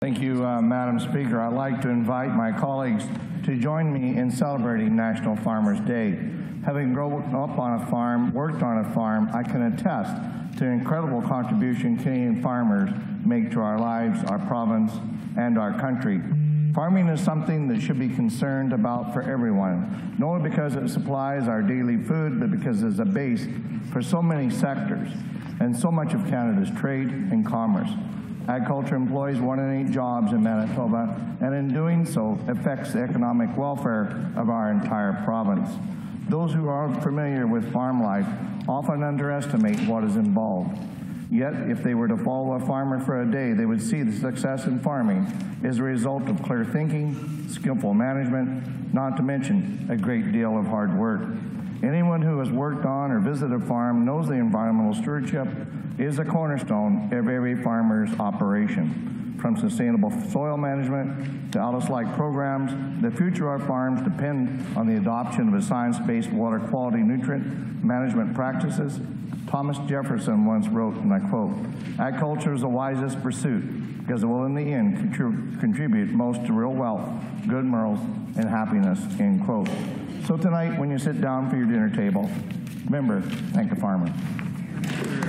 Thank you, Madam Speaker. I'd like to invite my colleagues to join me in celebrating National Farmers Day. Having grown up on a farm, worked on a farm, I can attest to the incredible contribution Canadian farmers make to our lives, our province, and our country. Farming is something that should be concerned about for everyone, not only because it supplies our daily food, but because it's a base for so many sectors and so much of Canada's trade and commerce. Agriculture employs 1 in 8 jobs in Manitoba, and in doing so affects the economic welfare of our entire province. Those who aren't familiar with farm life often underestimate what is involved. Yet, if they were to follow a farmer for a day, they would see the success in farming is a result of clear thinking, skillful management, not to mention a great deal of hard work. Anyone who has worked on or visited a farm knows the environmental stewardship is a cornerstone of every farmer's operation. From sustainable soil management to Atlas-like programs, the future of our farms depend on the adoption of a science-based water quality nutrient management practices. Thomas Jefferson once wrote, and I quote, "Agriculture is the wisest pursuit because it will in the end contribute most to real wealth, good morals, and happiness," end quote. So tonight, when you sit down for your dinner table, remember, thank the farmer.